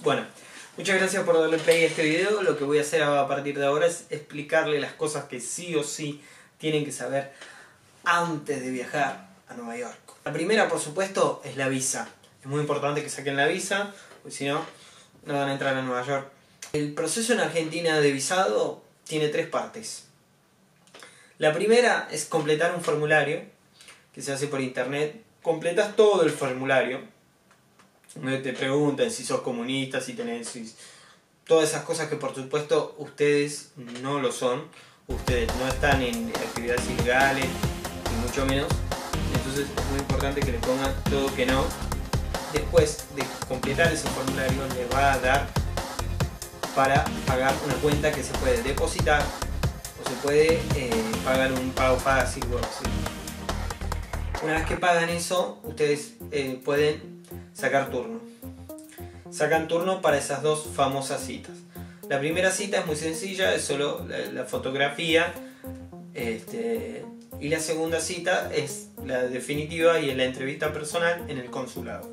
Bueno, muchas gracias por darle play a este video. Lo que voy a hacer a partir de ahora es explicarle las cosas que sí o sí tienen que saber antes de viajar a Nueva York. La primera, por supuesto, es la visa. Es muy importante que saquen la visa, porque si no, no van a entrar a Nueva York. El proceso en Argentina de visado tiene 3 partes. La primera es completar un formulario que se hace por internet. Completas todo el formulario. Te preguntan si sos comunista, si tenés... todas esas cosas que por supuesto ustedes no lo son. Ustedes no están en actividades ilegales, ni mucho menos. Entonces es muy importante que le pongan todo que no. Después de completar ese formulario le va a dar para pagar una cuenta que se puede depositar o se puede pagar un pago fácil o así. Una vez que pagan eso, ustedes pueden sacar turno. Sacan turno para esas 2 famosas citas. La primera cita es muy sencilla, es solo la fotografía. Y la segunda cita es la definitiva y es la entrevista personal en el consulado.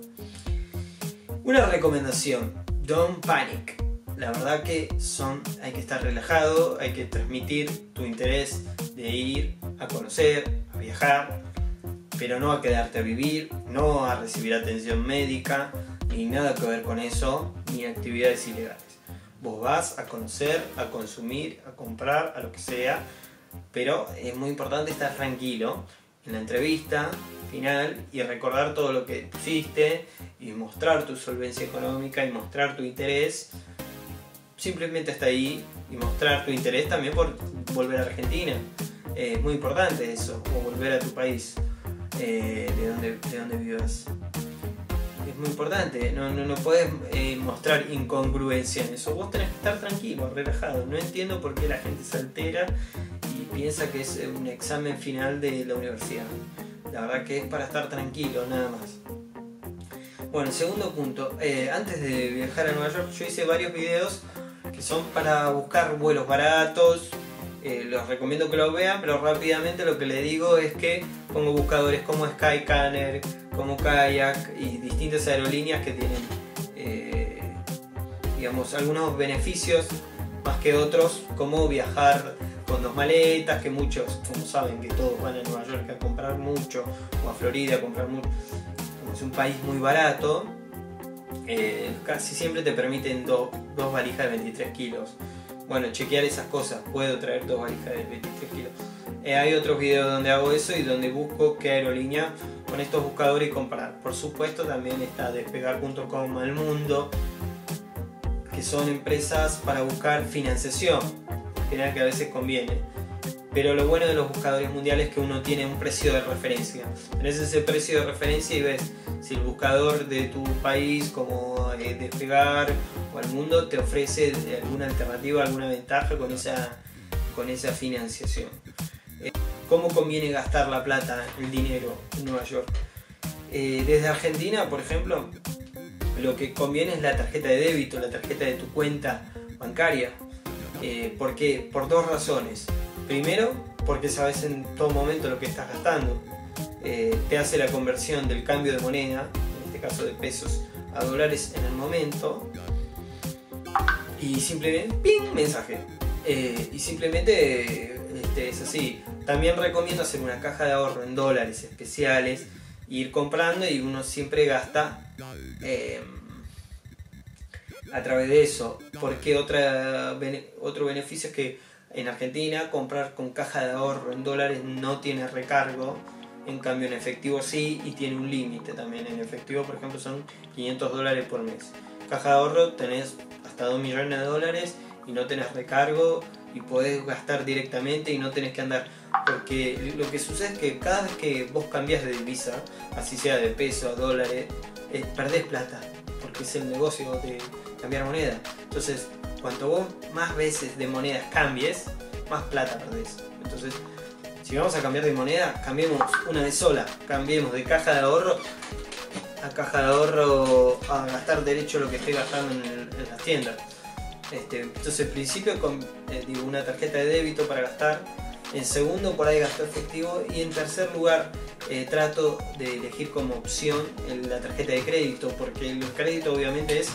Una recomendación: don't panic. La verdad que hay que estar relajado, hay que transmitir tu interés de ir a conocer, a viajar, pero no a quedarte a vivir, no a recibir atención médica, ni nada que ver con eso, ni actividades ilegales. Vos vas a conocer, a consumir, a comprar, a lo que sea, pero es muy importante estar tranquilo en la entrevista final y recordar todo lo que pusiste y mostrar tu solvencia económica y mostrar tu interés. Simplemente hasta ahí, y mostrar tu interés también por volver a Argentina. Es muy importante eso, o volver a tu país, de donde vivas. Es muy importante, no puedes mostrar incongruencia en eso. Vos tenés que estar tranquilo, relajado. No entiendo por qué la gente se altera y piensa que es un examen final de la universidad. La verdad que es para estar tranquilo, nada más. Bueno, segundo punto. Antes de viajar a Nueva York yo hice varios videos que son para buscar vuelos baratos. Los recomiendo que los vean, pero rápidamente lo que les digo es que pongo buscadores como Skyscanner, como Kayak y distintas aerolíneas que tienen digamos, algunos beneficios más que otros, como viajar con 2 maletas, que muchos, como saben, que todos van a Nueva York a comprar mucho, o a Florida a comprar mucho. Como es un país muy barato, casi siempre te permiten 2 valijas de 23 kilos. Bueno, chequear esas cosas. Puedo traer 2 valijas de 23 kilos. Hay otros videos donde hago eso y donde busco qué aerolínea con estos buscadores comprar. Por supuesto también está Despegar.com, Al Mundo, que son empresas para buscar financiación, que a veces conviene. Pero lo bueno de los buscadores mundiales es que uno tiene un precio de referencia. Tenés ese precio de referencia y ves si el buscador de tu país, como Despegar o Al Mundo, te ofrece alguna alternativa, alguna ventaja con esa financiación. ¿Cómo conviene gastar la plata, el dinero en Nueva York? Desde Argentina, por ejemplo, lo que conviene es la tarjeta de débito, la tarjeta de tu cuenta bancaria. ¿Por qué? Por 2 razones. Primero, porque sabes en todo momento lo que estás gastando. Te hace la conversión del cambio de moneda, en este caso de pesos a dólares en el momento. Y simplemente, ¡ping!, mensaje. Y simplemente es así. También recomiendo hacer una caja de ahorro en dólares especiales, ir comprando, y uno siempre gasta a través de eso. Porque otro beneficio es que en Argentina comprar con caja de ahorro en dólares no tiene recargo, en cambio en efectivo sí, y tiene un límite también. En efectivo, por ejemplo, son $500 por mes. Caja de ahorro tenés hasta 2 millones de dólares y no tenés recargo y podés gastar directamente y no tenés que andar, porque lo que sucede es que cada vez que vos cambias de divisa, así sea de peso a dólares, perdés plata, porque es el negocio de cambiar moneda. Entonces, cuanto vos más veces de monedas cambies, más plata perdés. Entonces, si vamos a cambiar de moneda, cambiemos una vez sola. Cambiemos de caja de ahorro a gastar derecho lo que estoy gastando en las tiendas. Entonces, en principio, digo, una tarjeta de débito para gastar. En segundo, por ahí gasto efectivo. Y en tercer lugar, trato de elegir como opción la tarjeta de crédito, porque el crédito obviamente es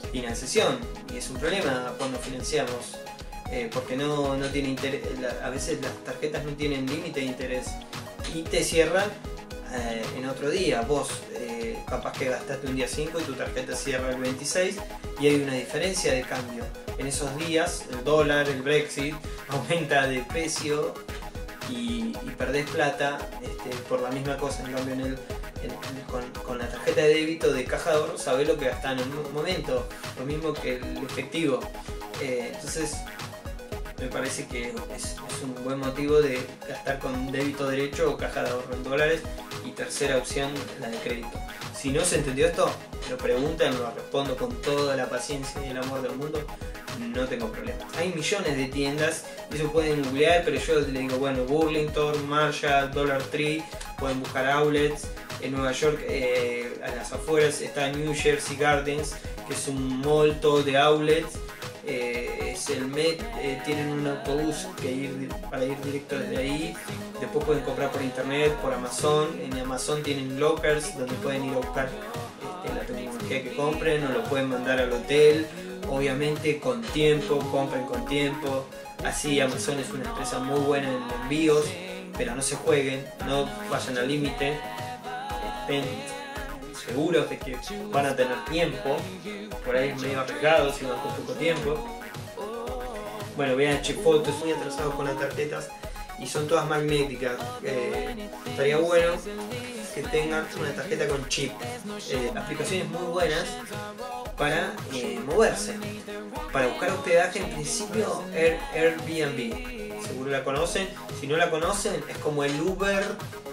financiación, y es un problema cuando financiamos, porque no tiene interés, a veces las tarjetas no tienen límite de interés y te cierran en otro día. Vos capaz que gastaste un día 5 y tu tarjeta cierra el 26 y hay una diferencia de cambio. En esos días el dólar, el Brexit aumenta de precio y perdés plata por la misma cosa. En cambio con la tarjeta de débito de caja de ahorro sabés lo que gastás en un momento, lo mismo que el efectivo. Entonces me parece que es un buen motivo de gastar con débito derecho o caja de ahorro en dólares. Y tercera opción, la de crédito. Si no se entendió esto, lo preguntan, lo respondo con toda la paciencia y el amor del mundo, no tengo problema. Hay millones de tiendas, eso pueden googlear, pero yo les digo, bueno, Burlington, Marshall, Dollar Tree, pueden buscar outlets. En Nueva York, a las afueras, está New Jersey Gardens, que es un mall todo de outlets. Es el Met, tienen un autobús para ir directo desde ahí. Después pueden comprar por internet, por Amazon. En Amazon tienen lockers donde pueden ir a buscar la tecnología que compren, o lo pueden mandar al hotel. Obviamente con tiempo, compren con tiempo. Así Amazon es una empresa muy buena en envíos, pero no se jueguen, no vayan al límite. Estén seguros de que van a tener tiempo, por ahí es medio arriesgado si van con poco tiempo. Bueno, vean Chipfoto, muy atrasados con las tarjetas y son todas magnéticas. Estaría bueno que tengan una tarjeta con chip. Aplicaciones muy buenas para moverse, para buscar hospedaje. En principio Airbnb, seguro la conocen. Si no la conocen, es como el Uber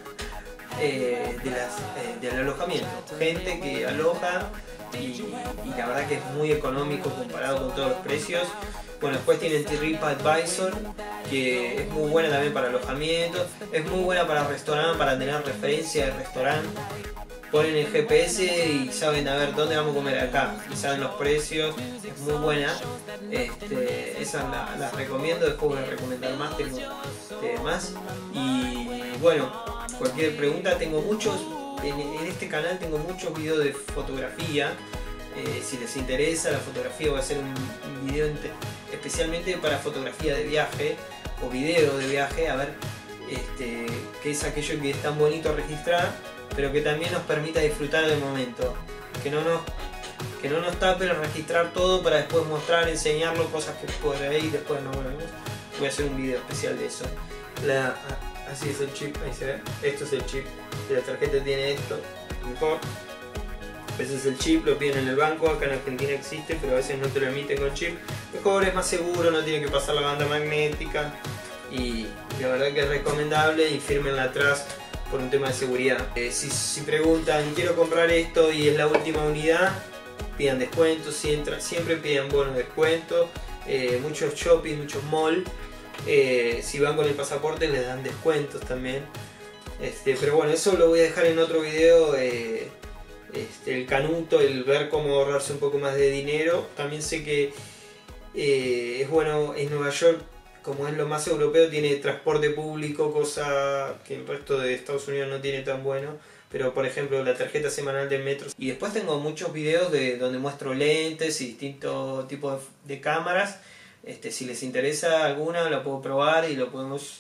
del alojamiento. Gente que aloja y la verdad que es muy económico comparado con todos los precios. Bueno, después tienen TripAdvisor, que es muy buena también para alojamiento, es muy buena para restaurante, para tener referencia de restaurante. Ponen el GPS y saben a ver dónde vamos a comer acá, y saben los precios, es muy buena. Esas las recomiendo, después voy a recomendar más, tengo más. Y bueno, cualquier pregunta, tengo muchos, en este canal tengo muchos videos de fotografía. Si les interesa la fotografía, voy a hacer un video especialmente para fotografía de viaje o video de viaje, a ver qué es aquello que es tan bonito registrar, pero que también nos permita disfrutar del momento, que no nos tape el registrar todo para después mostrar, enseñarlo, cosas que por ahí después no vemos. Voy a hacer un video especial de eso. Así es el chip, ahí se ve, esto es el chip, la tarjeta tiene esto, mejor. Ese es el chip, lo piden en el banco, acá en Argentina existe, pero a veces no te lo emiten con chip. Mejor, es más seguro, no tiene que pasar la banda magnética y la verdad que es recomendable, y fírmenla atrás por un tema de seguridad. Si preguntan, quiero comprar esto y es la última unidad, pidan descuentos, siempre pidan bonos de descuento. Muchos shopping, muchos mall, si van con el pasaporte les dan descuentos también. Pero bueno, eso lo voy a dejar en otro video. El canuto, el ver cómo ahorrarse un poco más de dinero. También sé que es bueno en Nueva York, como es lo más europeo, tiene transporte público, cosa que el resto de Estados Unidos no tiene tan bueno. Pero por ejemplo la tarjeta semanal del metro. Y después tengo muchos videos donde muestro lentes y distintos tipos de cámaras. Si les interesa alguna, la puedo probar y lo podemos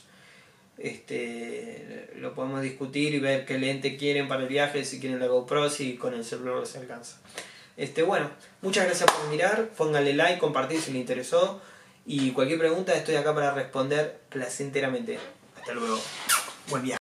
discutir y ver qué lente quieren para el viaje, si quieren la GoPro, si con el celular les alcanza. Bueno, muchas gracias por mirar, pónganle like, compartir si les interesó, y cualquier pregunta estoy acá para responder placenteramente. Hasta luego, buen viaje.